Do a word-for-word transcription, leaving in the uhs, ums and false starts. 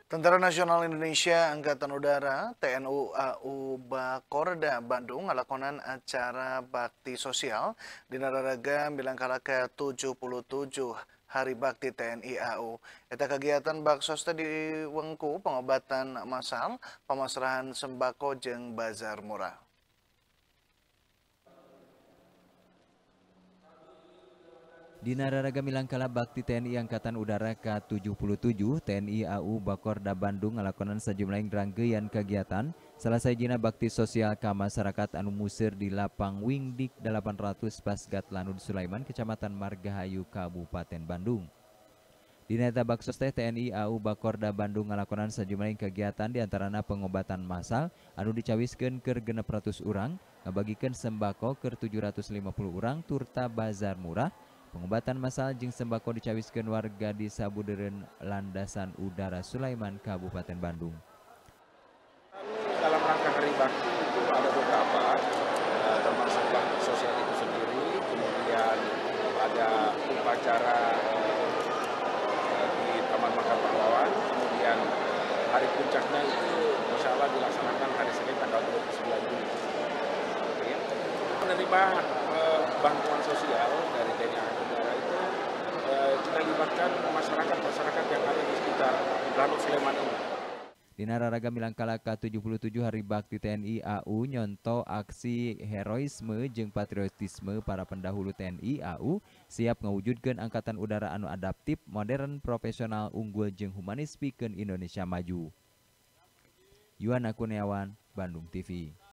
Tentara Nasional Indonesia Angkatan Udara T N U A U Bakorda Bandung ngalakonan acara bakti sosial di Nararaga Bilangkala ke tujuh puluh tujuh Hari Bakti T N I A U. Eta kegiatan baksos teh diwengku pengobatan massal, pemasrahan sembako jeung bazar murah. Di Nararaga Milangkala Bakti T N I Angkatan Udara K tujuh puluh tujuh, T N I A U Bakorda Bandung ngalakonan sejumlah rangkeuan kegiatan salah sajina bakti sosial ka masyarakat anu museur di lapang Wingdik delapan ratus Pasgat Lanud Sulaiman, Kecamatan Margahayu, Kabupaten Bandung. Dina eta baksos teh T N I A U Bakorda Bandung ngalakonan sejumlah kegiatan diantarana pengobatan massal anu dicawiskeun keur genep ratus urang, ngabagikeun sembako keur tujuh ratus lima puluh urang turta bazar murah. Pengobatan massal jeung sembako dicawiskeun warga di Sabudeureun Landasan Udara Sulaiman, Kabupaten Bandung. Dalam rangka Hari Bakti itu ada beberapa, eh, termasuk bakti sosial itu sendiri, kemudian ada upacara eh, di Taman Makam Pahlawan, kemudian hari puncaknya itu insya Allah dilaksanakan hari Senin tanggal dua puluh sembilan Juli. Penerimaan eh, bantuan sosial dari T N I Angkatan Udara itu eh, kita libatkan masyarakat-masyarakat yang ada di sekitar Lanud Sulaiman ini. Di Nararaga Milangkala K tujuh puluh tujuh Hari Bakti T N I A U nyonto aksi heroisme jeung patriotisme para pendahulu T N I A U siap ngawujudkeun angkatan udara anu adaptif, modern, profesional, unggul jeung humanis pikeun Indonesia maju. Yuana Kurniawan, Bandung T V.